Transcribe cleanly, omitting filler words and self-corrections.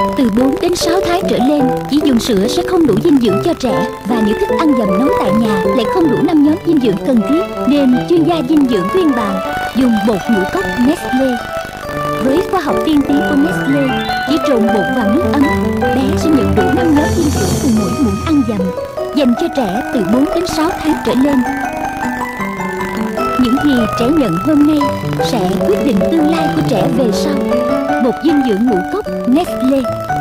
Từ 4 đến 6 tháng trở lên, chỉ dùng sữa sẽ không đủ dinh dưỡng cho trẻ, và những thức ăn dầm nấu tại nhà lại không đủ 5 nhóm dinh dưỡng cần thiết, nên chuyên gia dinh dưỡng khuyên bạn dùng bột ngũ cốc Nestle. Với khoa học tiên tiến của Nestle, chỉ trộn bột vào nước ấm, bé sẽ nhận đủ 5 nhóm dinh dưỡng từ mỗi muỗng ăn dầm, dành cho trẻ từ 4 đến 6 tháng trở lên. Những gì trẻ nhận hôm nay sẽ quyết định tương lai của trẻ về sau. Bột dinh dưỡng ngũ cốc Nestle.